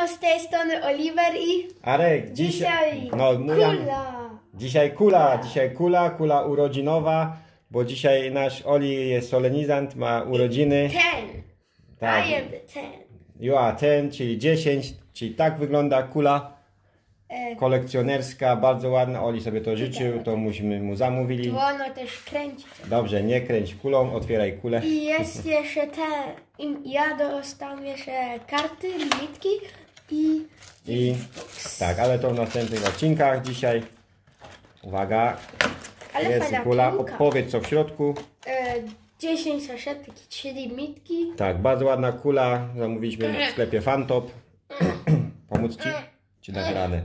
z tej strony Oliver i Arek, dzisiaj kula urodzinowa, bo dzisiaj nasz Oli jest solenizant, ma urodziny. 10. Tak. I am the 10. You are 10, czyli 10, czyli tak wygląda kula kolekcjonerska, bardzo ładna. Oli sobie to życzył, to musimy mu zamówili. To ono też kręci. Dobrze, nie kręć kulą, otwieraj kulę. I jest jeszcze ja dostałem jeszcze karty, limitki i tak, ale to w następnych odcinkach dzisiaj. Uwaga, ale jest kula. Opowiedz co w środku. 10 saszetek i 3 limitki. Tak, bardzo ładna kula. Zamówiliśmy w sklepie Fantop. Pomóc ci? Czy dasz radę?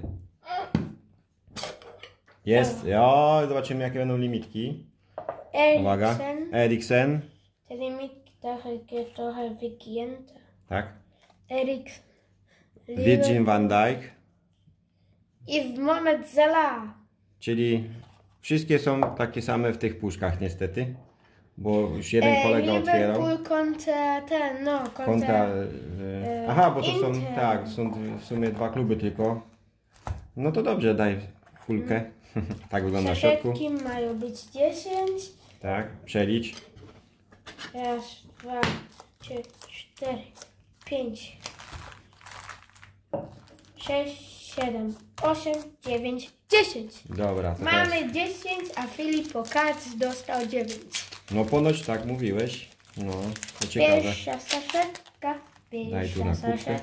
Jest. Jo, zobaczymy jakie będą limitki. Uwaga. Eriksen. Te limitki trochę wygięte. Tak. Eriksen. Virgil van Dijk. I Mohamed Salah. Czyli wszystkie są takie same w tych puszkach niestety. Bo już jeden kolega otwierał. Kontra aha, bo to są, tak, są w sumie dwa kluby tylko. No to dobrze, daj kulkę. Tak wygląda w środku. Saszetki mają być 10. Tak, przelicz. Raz, 2, 3, 4, 5, 6, 7, 8, 9, 10. Dobra, to mamy teraz... 10, a Filip Pokac dostał 9. No ponoć tak mówiłeś. No, to ciekawe. Pierwsza saszetka. Daj tu na kubkę.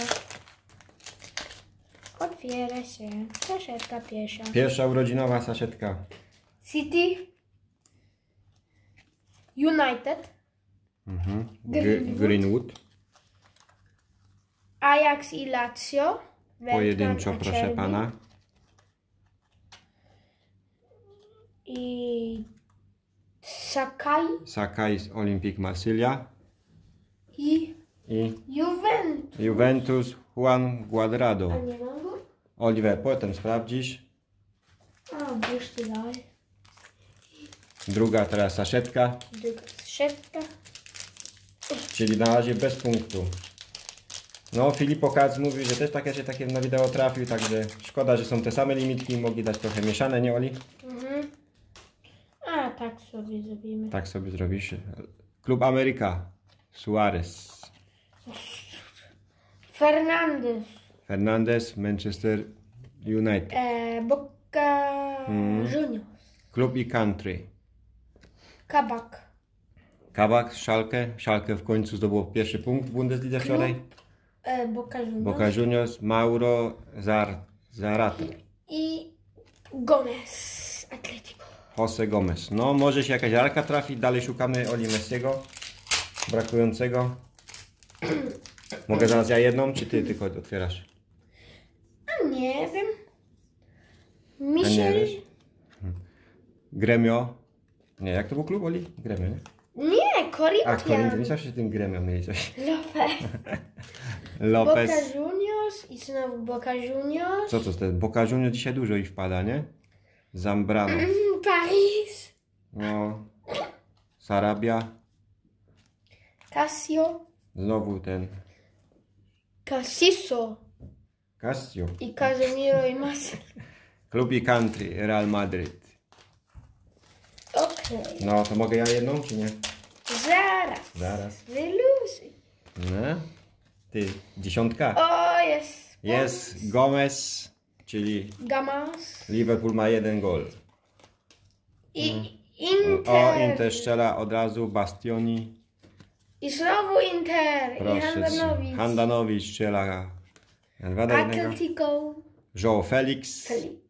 Otwiera się. Saszetka pierwsza. Pierwsza urodzinowa saszetka. City. United. Greenwood. Ajax i Lazio. Pojedynczo, proszę pana. I Sakai z Olympique Marsylia. I Juventus Juan Cuadrado. A nie mam go? Oliver, potem sprawdzisz. A, już ty daj. Druga teraz saszetka. Druga saszetka. Czyli na razie bez punktu. No, Filip Pokac mówił, że też takie na wideo trafił, także szkoda, że są te same limitki, mogli dać trochę mieszane, nie Oli? A, tak sobie zrobimy. Tak sobie zrobisz. Klub Ameryka. Suarez. Fernandez, Manchester United. Boca Juniors. Klub i Country. Kabak, Schalke w końcu zdobyło pierwszy punkt w Bundeslidze wczoraj. Boca Juniors, Mauro Zarate. I Gomez, Atletico. Jose Gomez. No, może się jakaś rarka trafi. Dalej szukamy Oli Messiego. Brakującego. Mogę zaraz ja jedną, czy ty tylko otwierasz? A nie wiem. Michel. Gremio. Nie, jak to był klub Oli? Gremio, nie? Nie, Corinthians. A, Corinthians. Myślałem, że z tym Gremio mieli coś. Lopez. Boca Juniors i znowu Boca Juniors. Co to jest? Boca Juniors dzisiaj dużo ich wpada, nie? Zambrano. Paris. No. Sarabia. Casio. Znowu ten. Casio. I Casemiro i Massa. Klub i Country, Real Madrid. Okej. No, to mogę ja jedną, czy nie? Zaraz. Wyluzuj. No. Ty, dziesiątka. O, jest. Jest Gomez, czyli Gamas. Liverpool ma 1 gol. I Inter. O, Inter strzela od razu, Bastioni. I znowu Inter. Proszę, I Handanovic strzela. Atletico. João Felix.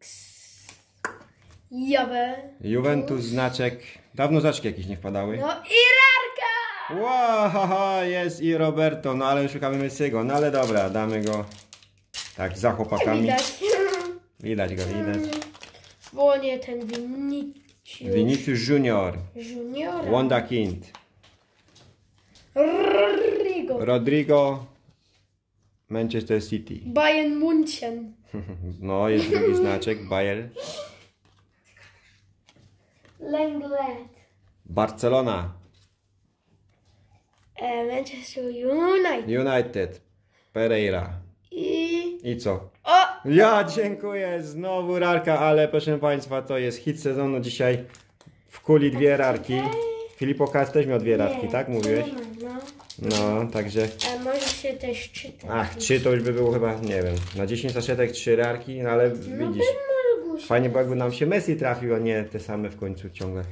Juventus znaczek. Dawno znaczki jakieś nie wpadały. No i rarka. Wow, jest i Roberto. No ale szukamy Messiego. No ale dobra, damy go tak za chłopakami. Widać go. Bo nie ten Vinicius Junior. Wonderkind. Rodrigo. Manchester City. Bayern München. No, jest drugi znaczek. Bayern. Lenglet. Barcelona. Manchester United. Pereira. I I co? O! Ja dziękuję, znowu rarka, ale proszę Państwa, to jest hit sezonu dzisiaj. W kuli dwie rarki. Filip Okaz też miał dwie rarki, tak mówiłeś? No, także... A może się też czytać. Ach, 3 to już by było chyba, nie wiem, na 10 saszetek 3 rarki, no ale widzisz. Fajnie było, jakby nam się Messi trafił, a nie te same w końcu ciągle.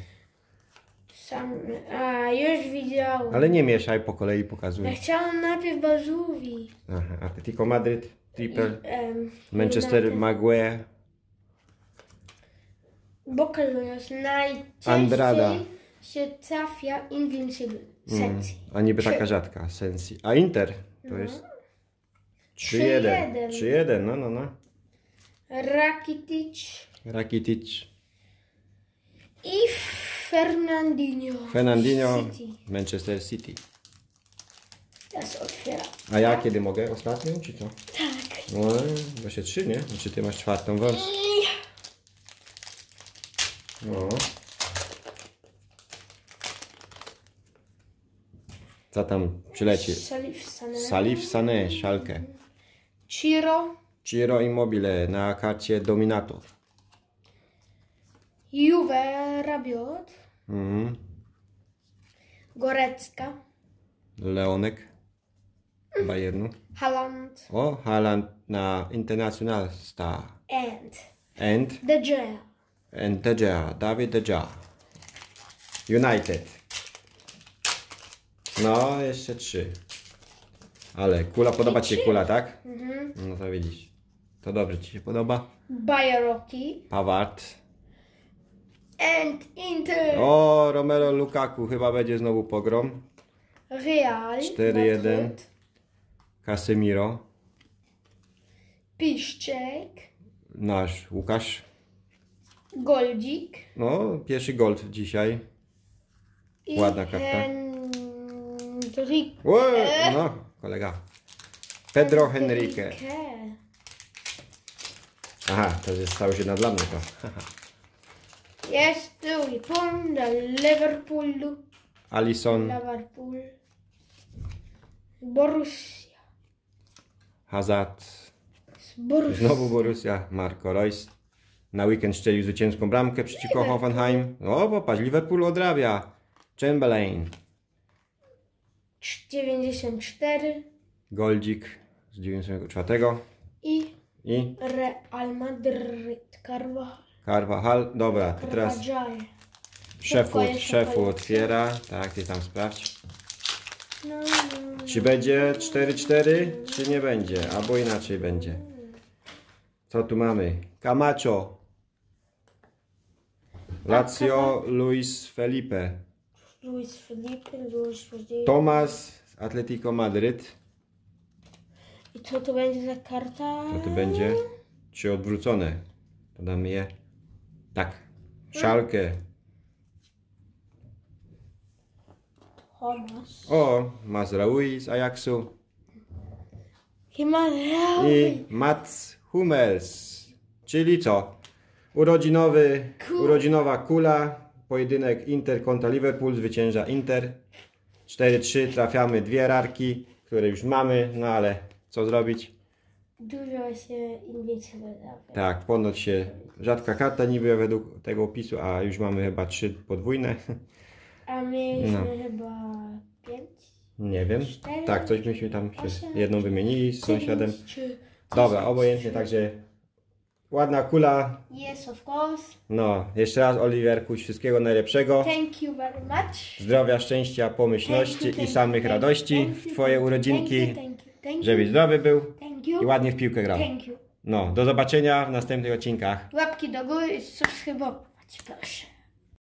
A, już widziałem. Ale nie mieszaj, po kolei pokazuj. Ja chciałam najpierw Bazuwi. Aha, Atletico Madryt, Triple, Manchester, Maguire, Boca Juniors najczęściej Andrada. się trafia Invincible. Sensi. A niby taka rzadka, Sensi. A Inter to jest 3-1. 3-1, no. Rakitic. I Fernandinho. City. Manchester City. Teraz otwieram. A ja kiedy mogę? Ostatnią czy co? Tak. No, właśnie 3, nie? Czy ty masz czwartą wersję? No. Co tam przyleci? Salif Sané, Schalke. Ciro Immobile na karcie Dominator. Juve, Rabiot. Gorecka. Leonek. Bayernu. Haaland. O, Haaland na International Star. And De Gea. And De Gea, David De Gea. United. No, jeszcze 3. Ale kula, podoba Ci się kula, tak? No to widzisz. To dobrze Ci się podoba. Bayeroki. Pavard. And Inter. O, Romelu Lukaku, chyba będzie znowu pogrom. Real. 4-1. Casemiro. Piszczek. Nasz Łukasz. Goldzik. No, pierwszy gold dzisiaj. Ładna karta. No, kolega. Pedro Henrique. Aha, to jest stało się dla mnie to. Jest tu punkt do Liverpoolu. Alisson. Liverpool. Borussia. Hazard. Borussia. Znowu Borussia. Marco Reus. Na weekend strzelił zwycięską bramkę przeciwko Hoffenheim. O, popatrz, Liverpool odrabia. Chamberlain. 94. Goldzik z 94. I I Real Madrid. Carvajal. Dobra, to teraz szefu otwiera. Tak, ty tam sprawdź. Czy będzie 4-4, czy nie będzie? Albo inaczej będzie. Co tu mamy? Camacho. Lazio, Luis Felipe. Tomas z Atletico Madryt. I co to będzie za karta? Co to będzie? Czy odwrócone? Podamy je. Tak. Schalke. O, Mazraoui z Ajaxu. I Mats Hummels. Czyli co? Urodzinowa kula. Pojedynek Inter kontra Liverpool. Zwycięża Inter. 4-3. Trafiamy dwie rarki, które już mamy. No ale co zrobić? Dużo się Invincible. Tak, ponoć się rzadka karta niby według tego opisu, a już mamy chyba 3 podwójne. A mieliśmy chyba 5? Nie wiem. 4? Tak, coś myśmy tam się 8, jedną wymienili z sąsiadem. 3, Dobra, obojętnie, także ładna kula. Yes, of course. No, jeszcze raz Oliverku, wszystkiego najlepszego. Thank you very much. Zdrowia, szczęścia, pomyślności i samych radości w Twoje urodzinki. Thank you. Żebyś zdrowy był Thank you. i ładnie w piłkę grał. Thank you. No, do zobaczenia w następnych odcinkach. Łapki do góry i subskrybować, proszę.